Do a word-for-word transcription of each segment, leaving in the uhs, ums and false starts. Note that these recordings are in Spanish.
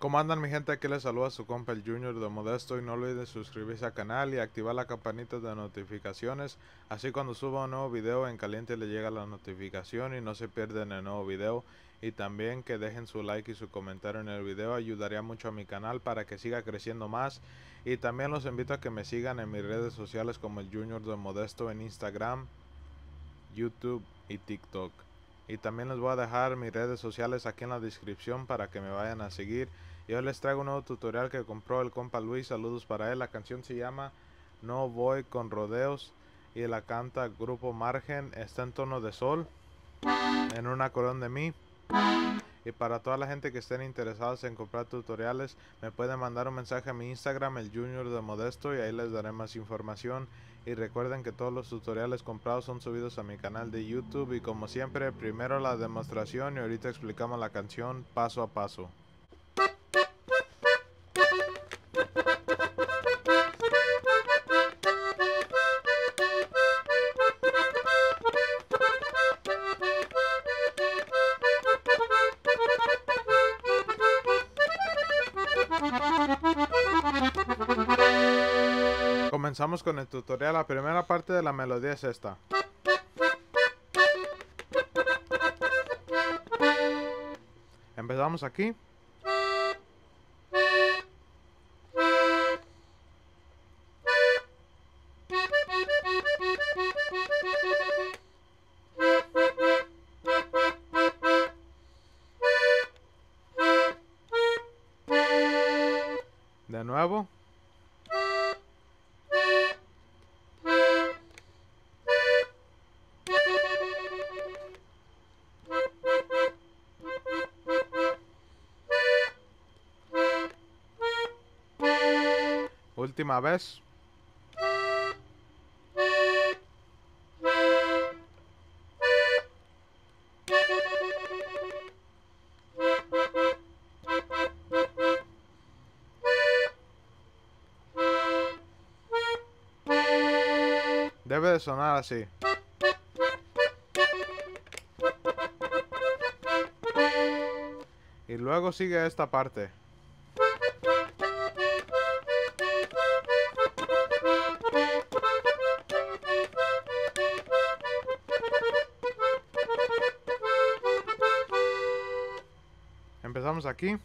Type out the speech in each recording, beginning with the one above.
¿Cómo andan mi gente? Aquí les saluda su compa el Junior de Modesto y no olviden suscribirse al canal y activar la campanita de notificaciones, así cuando suba un nuevo video en caliente le llega la notificación y no se pierden el nuevo video. Y también que dejen su like y su comentario en el video, ayudaría mucho a mi canal para que siga creciendo más. Y también los invito a que me sigan en mis redes sociales como el Junior de Modesto en Instagram, YouTube y TikTok. Y también les voy a dejar mis redes sociales aquí en la descripción para que me vayan a seguir. Y hoy les traigo un nuevo tutorial que compró el compa Luis, saludos para él. La canción se llama No Voy con Rodeos y la canta Grupo Margen, está en tono de sol, en un acordeón de mi. Y para toda la gente que estén interesados en comprar tutoriales, me pueden mandar un mensaje a mi Instagram, el Junior de Modesto, y ahí les daré más información. Y recuerden que todos los tutoriales comprados son subidos a mi canal de YouTube. Y como siempre, primero la demostración y ahorita explicamos la canción paso a paso. Comenzamos con el tutorial. La primera parte de la melodía es esta. Empezamos aquí. De nuevo. Última vez. Debe de sonar así. Y luego sigue esta parte. Empezamos aquí.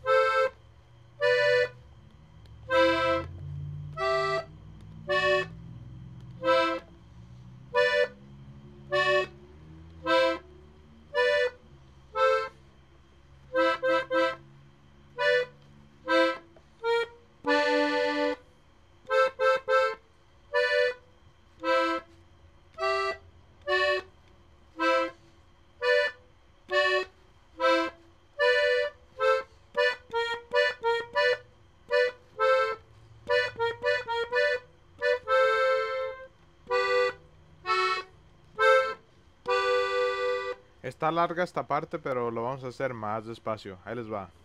Está larga esta parte, pero lo vamos a hacer más despacio. Ahí les va.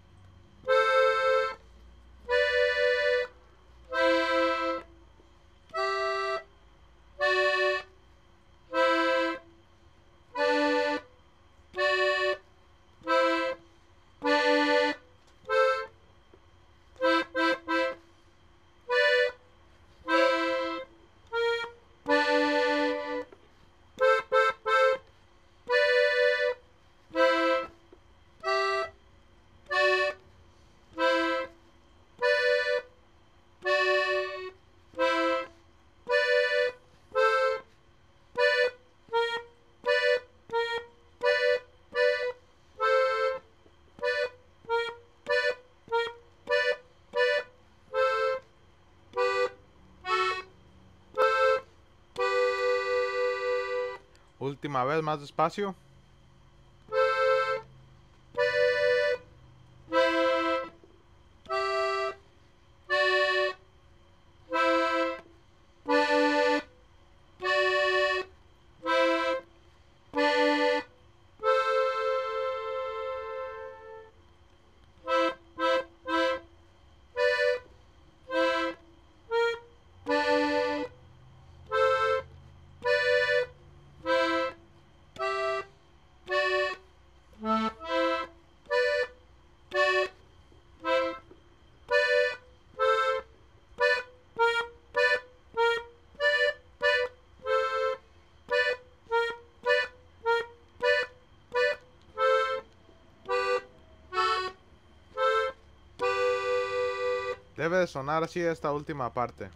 Última vez, más despacio. Debe de sonar así esta última parte.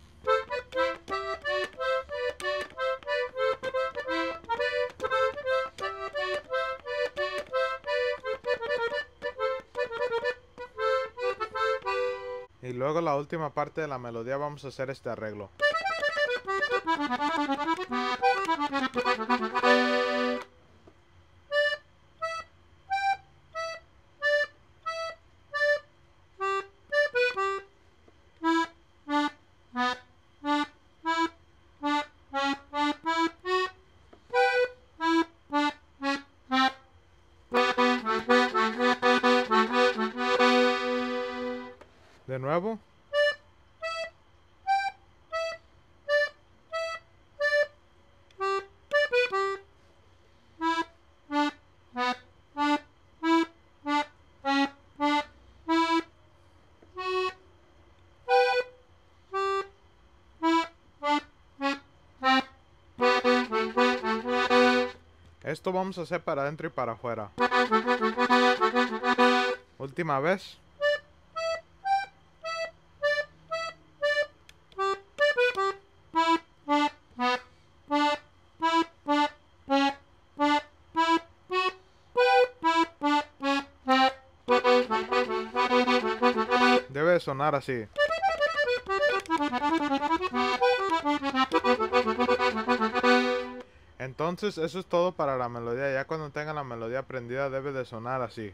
Y luego la última parte de la melodía vamos a hacer este arreglo. De nuevo. Esto vamos a hacer para adentro y para afuera. Última vez. Debe de sonar así. Entonces eso es todo para la melodía. Ya cuando tenga la melodía aprendida debe de sonar así.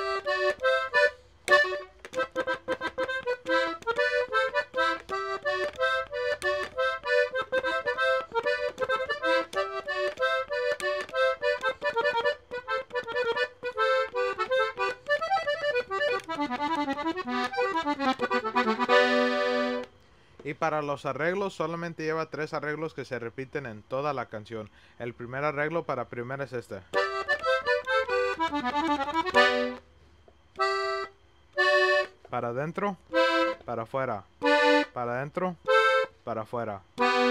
Y para los arreglos solamente lleva tres arreglos que se repiten en toda la canción. El primer arreglo para primera es este. Para adentro, para afuera, para adentro, para afuera.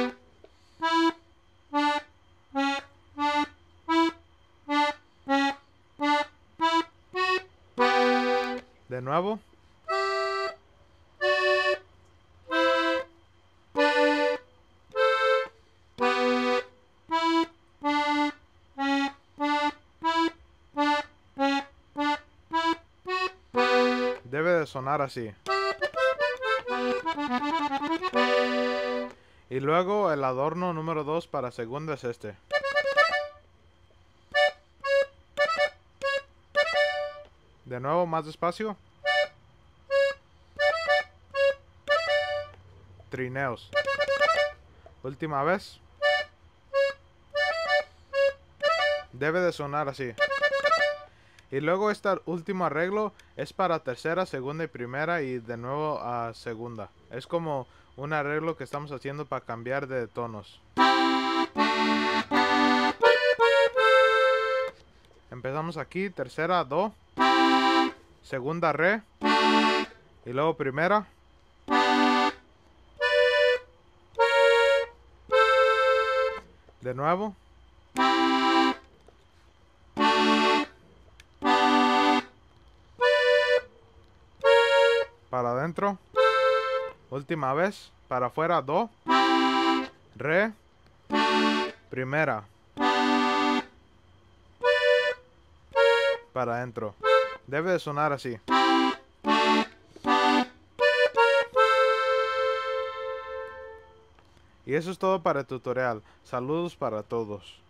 De nuevo. Debe de sonar así. Y luego el adorno número dos para segunda es este. De nuevo, más despacio. Trineos. Última vez. Debe de sonar así. Y luego este último arreglo es para tercera, segunda y primera y de nuevo a segunda. Es como un arreglo que estamos haciendo para cambiar de tonos. Empezamos aquí, tercera, do, segunda, re, y luego primera. De nuevo. Para adentro. Última vez. Para afuera, do, re, primera. Para adentro. Debe de sonar así. Y eso es todo para el tutorial. Saludos para todos.